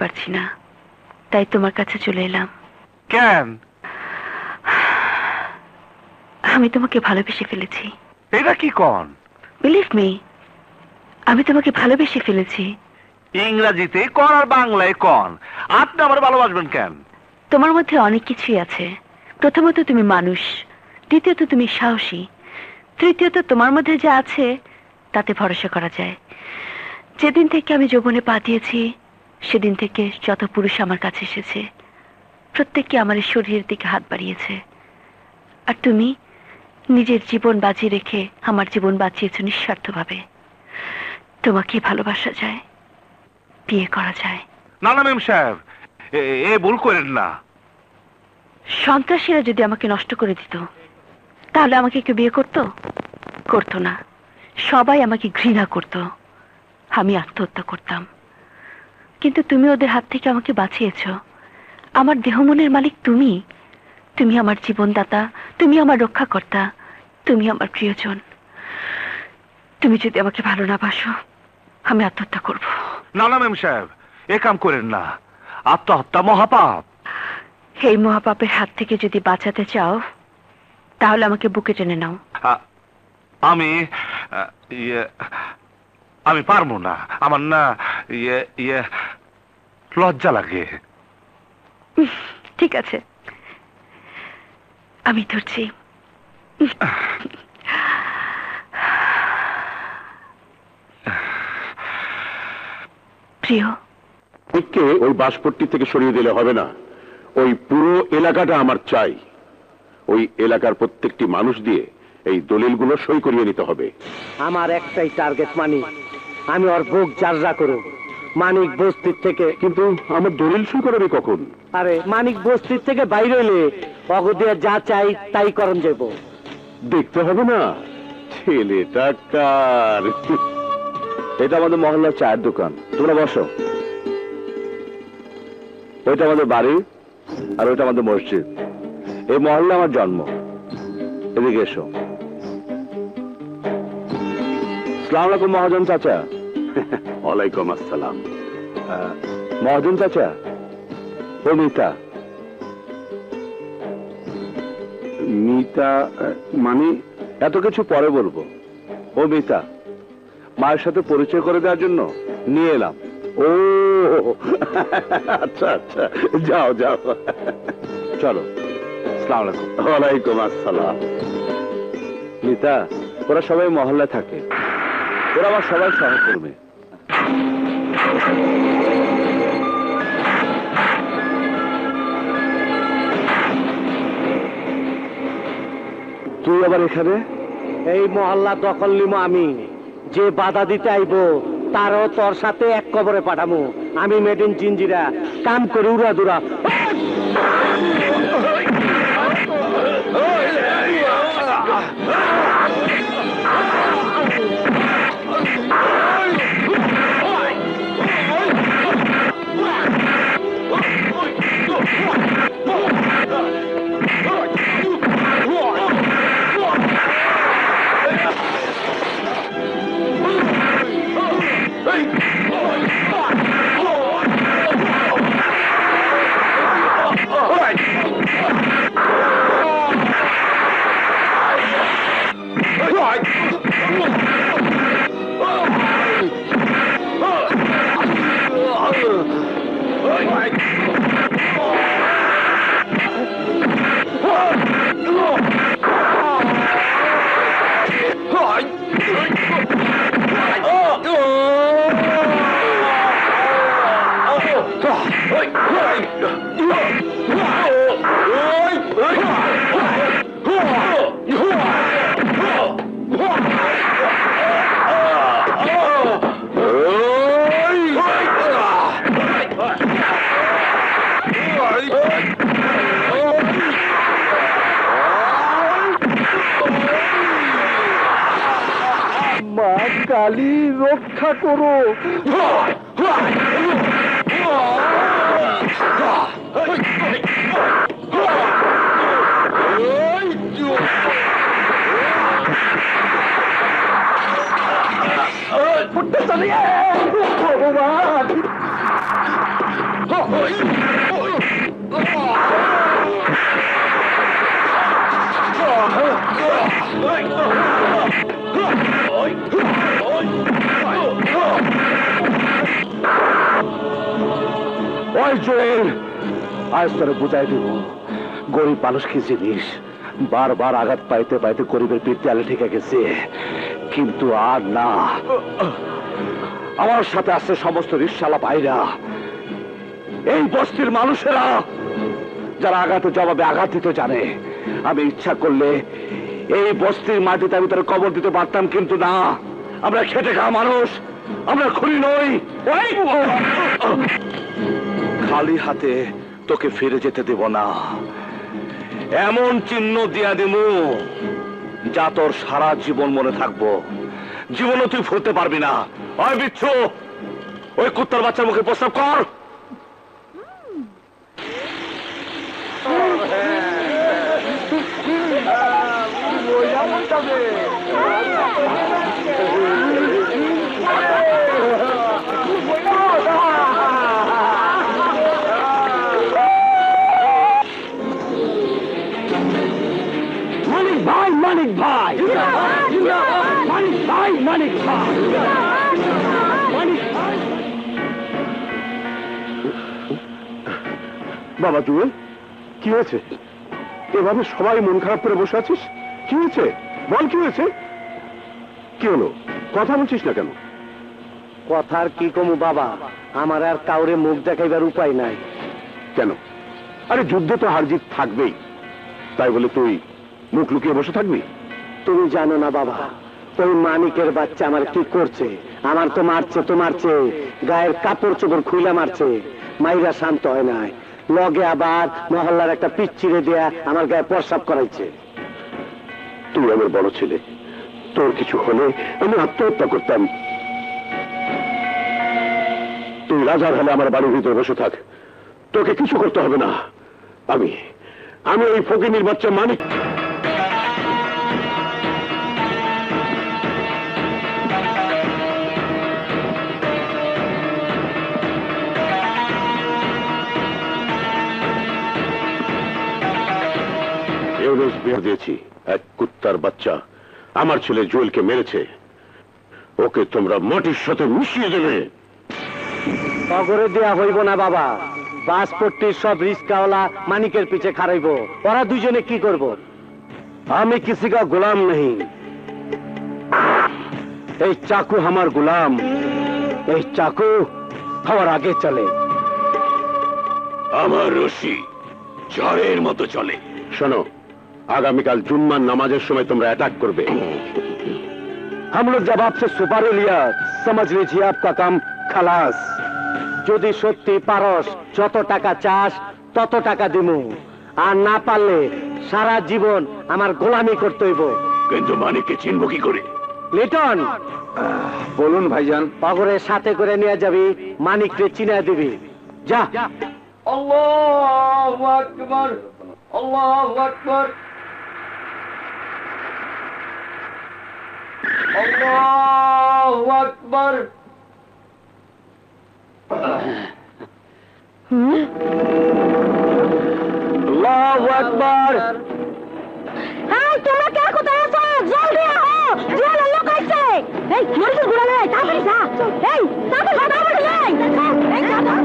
পারছি না, তাই তোমার কাছে চলে এলাম। কেন? আমি তোমাকে ভালোবেসে ফেলেছি। এটা কি কন? বিলিভ মি, আমি তোমাকে ভালোবেসে ফেলেছি। ইংরেজিতে কন আর বাংলায় কন, আপনি আমার ভালোবাসবেন কেন? তোমার মধ্যে অনেক কিছুই আছে। প্রথমত তুমি মানুষ, দ্বিতীয়ত তুমি সাহসী, তৃতীয়ত তোমার মধ্যে যা আছে তাতে ভরসা করা যায়। যেদিন থেকে আমি যৌবনে পা দিয়েছি সেদিন থেকে যত পুরুষ আমার কাছে এসেছে প্রত্যেককে আমার এই শরীরের দিকে হাত বাড়িয়েছে, আর তুমি নিজের জীবন বাজি রেখে আমার জীবন বাঁচিয়েছ নিঃস্বার্থভাবে। তোমাকে ভালোবাসা যায়, বিয়ে করা যায়। না না মেম সাহেব, এ ভুল করেন না। সন্ত্রাসীরা যদি আমাকে নষ্ট করে দিত তাহলে আমাকে কেউ বিয়ে করতো? করতো না। সবাই আমাকে ঘৃণা করত। আমি আত্মহত্যা করতাম, কিন্তু তুমি ওদের হাত থেকে আমাকে বাঁচিয়েছ। আমার দেহ মনের মালিক তুমি। তুমি আমার জীবনদাতা, তুমি আমার রক্ষাকর্তা, তুমি আমার প্রিয়জন। তুমি যদি আমাকে ভালো না বাসো আমি আত্মহত্যা করব। না না মেম সাহেব, এ কাম করেন না, আত্মহত্যা মহাপাপ। এই মহাপাপের হাত থেকে যদি বাঁচাতে চাও তাহলে আমাকে বুকে টেনে নাও। আমি আমি পারবো না, আমার না লজ্জা লাগে। ঠিক আছে, আমি ধরছি। প্রিয়, ওই বাসপট্টি থেকে সরিয়ে দিলে হবে না, ওই পুরো এলাকাটা আমার চাই। ওই এলাকার প্রত্যেকটি মানুষ দিয়ে এই দলিলগুলো সই করিয়ে নিতে হবে। আমার একটাই টার্গেট মানিক, আমি ওর বুক জারজা করব। মানিক বস্তির থেকে। কিন্তু আমার দলিল সই করাবে কখন? আরে মানিক বস্তির থেকে বাইরে হইলে অগদিয়া যা চাই তাই করণ যাব। দেখতে হবে না ছেলেটা কার। এটা আমাদের মহল্লার চায়ের দোকান, তোমরা বসো। ওইটা আমাদের বাড়ি আর ওইটা আমাদের মসজিদ। এই মহল্লা আমার জন্ম। এদিকে এসো। আসসালামু আলাইকুম মহাজন চাচা। ওয়ালাইকুম আসসালাম। মহাজন চাচা, ও মিতা। মিতা মানে? এত কিছু পরে বলবো। ও মিতা, মায়ের সাথে পরিচয় করে দেওয়ার জন্য নিয়ে এলাম। ও আচ্ছা আচ্ছা, যাও যাও, চলো। আসসালামু আলাইকুম। ওয়ালাইকুম আসসালাম। মিতা, ওরা সবাই মহল্লায় থাকে, ওরা আমার সবাই সহকর্মী। তুই আবার এখানে? এই মহল্লা দখল নিমো আমি। যে বাধা দিতে আইব তারও তোর সাথে এক কবরে পাঠামু। আমি মেড ইন জিঞ্জিরা, কাম করে উড়া দুরা। মা কালী রক্ষা করো। ভগবান ওই জুয়েল, আজ তোরে বুঝাই দিব গরিব মানুষ কি জিনিস। বারবার আঘাত পাইতে পাইতে গরিবের পিঠ দেয়ালে ঠেকে গেছে, কিন্তু আর না। আমার সাথে আছে সমস্ত রিকশালা ভাইরা, এই বস্তির মানুষেরা, যারা আঘাতের জবাবে আঘাত দিতে জানে। আমি ইচ্ছা করলে এই বস্তির মাটিতে আমি তোর কবর দিতে পারতাম, কিন্তু না। আমরা খেটে খাওয়া মানুষ, আমরা খুনি নই। খালি হাতে তোকে ফিরে যেতে দেব না। এমন চিহ্ন দিয়া দিমু যা তোর সারা জীবন মনে থাকবো। জীবনও তুই ভুলতে পারবি না। ওই বিচ্ছু, ওই কুত্তার বাচ্চার মুখে প্রস্তাব কর। মানিক ভাই, মানিক ভাই, মানিক ভাই, মানিক ভাই। বাবা জুয়েল, কি হয়েছে? এভাবে সবাই মন খারাপ করে বসে আছিস, কি হয়েছে বল? কি হয়েছে? কি হলো, কথা বলছিস না কেন? কথার কি কমু বাবা, আমার আর কাউরে মুখ দেখাইবার উপায় নাই। কেন? আরে যুদ্ধে তো হার জিত থাকবেই, তাই বলে তুই মুখ লুকিয়ে বসে থাকবি? তুমি জানো না বাবা, ওই মানিকের বাচ্চা আমার কি করছে। আমার তো মারছে, গায়ের কাপড় চোপড় খুইলা মারছে। মাইরা শান্ত হয় নাই, লগে আবার মহল্লার একটা পিচ্ছিরে দেয়া আমার গায়ে প্রস্রাব করাইছে। তুই আমার বড় ছেলে, তোর কিছু হলে আমি আত্মহত্যা করতাম। তুই রাজার হলে আমার বাড়ির ভিতরে বসে থাক, তোকে কিছু করতে হবে না। আমি ওই ফকিনীর বাচ্চা মানিক। বিয়ে দিয়েছি, এক কুত্তার বাচ্চা আমার ছেলে জুয়েলকে মেরেছে। ওকে তোমরা মাটির সাথে মিশিয়ে দেবে। অগরে দেয়া হইব না বাবা, বাসপট্টির সব রিস্কাওয়ালা মানিকের পিছে খারাইব। ওরা দুজনে কি করব? আমি কিসি কা গোলাম নেই, এই চাকু আমার গোলাম। এই চাকু আমার আগে চলে, আমার রশি ঝড়ের মতো চলে। শোনো, আগামীকাল জুম্মার নামাজের সময় তোমরা অ্যাটাক করবে। हम लोग जब आपसे सुपारी लिया समझ लीजिए आपका काम खलास। যদি সত্যি পারস যত টাকা চাস তত টাকা দিমু, আর না পারলে সারা জীবন আমার গোলামি করতে হইব। কিন্তু মানিককে চিনবো কি করে? লিটন, বলুন ভাইজান। পাগরের সাথে করে নিয়ে যাবি, মানিককে চিনা দিবি। যা। আল্লাহু আকবার, আল্লাহু আকবার, আল্লাহু আকবার। আল্লাহু আকবার। এই তোমরা কে কোথায় আছো? জলদি আহো, জেলের লোক আইছে। এই মরিচের গুড়া নে, তাড়াতাড়ি যা। এই তাড়াতাড়ি নে। এই যা।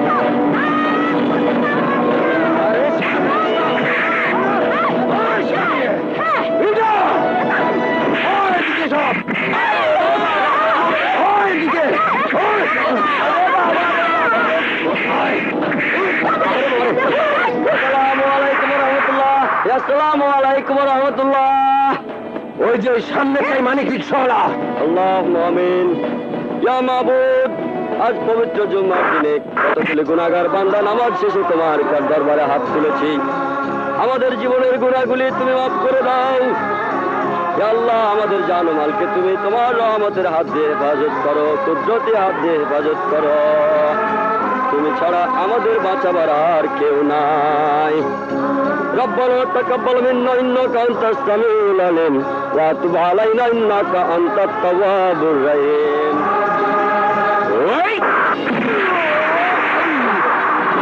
আসসালামু আলাইকুম রহমতুল্লাহ। ওই যে সামনে তাই মানিক রিকশাওয়ালা। আল্লাহু আমিন। ইয়া মাবুদ, আজ পবিত্র জুম্মার দিনে কতগুলি গুনাহগার বান্দা নামাজ শেষে তোমার দরবারে হাত তুলেছি। আমাদের জীবনের গুনাহগুলি তুমি মাফ করে দাও। ইয়া আল্লাহ, আমাদের জান ও মালকে তুমি তোমার রহমতের হাত দিয়ে হেফাজত করো, কুদরতি হাত দিয়ে হেফাজত করো। তুমি ছাড়া আমাদের বাঁচাবার আর কেউ নাই। ربنا تقبل منا انك انت السميع العليم وتب علينا انك انت التواب الرحيم.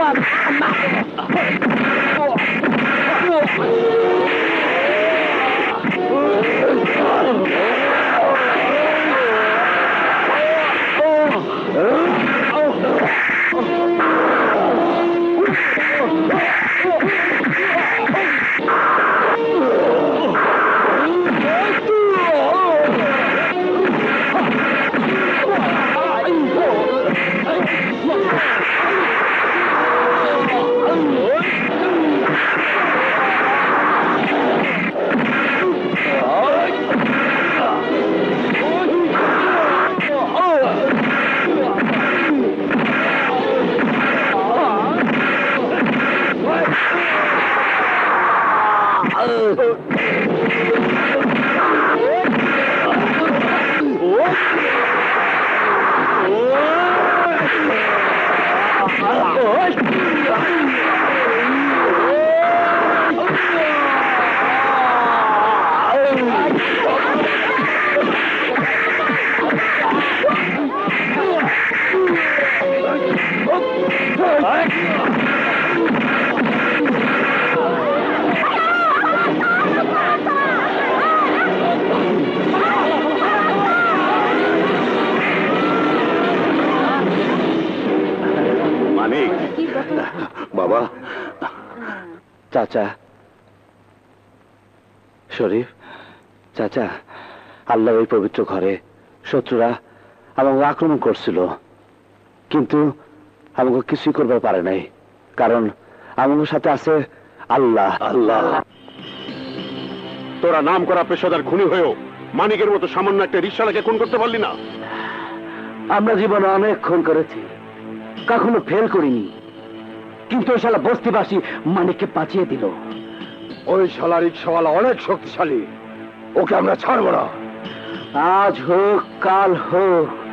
মানিক, বাবা, চাচা, শরীফ, চাচা, আল্লাহ এই পবিত্র ঘরে শত্রুরা আমাকে আক্রমণ করছিল, কিন্তু আমাকে কিছুই করতে পারে নাই, কারণ আমার সাথে আছে আল্লাহ। আল্লাহ, তোরা নাম করা পেশাদার খুনি হয়েও মানিকের মতো সামান্য একটা রিকশালাকে খুন করতে পারলি না। আমরা জীবনে অনেক খুন করেছি, কখনো ফেল করিনি, কিন্তু ওই শালা বস্তিবাসী মানিককে বাঁচিয়ে দিল। ওই শালা রিকশাওয়ালা অনেক শক্তিশালী, ওকে আমরা ছাড়বো না। আজ হোক কাল হোক,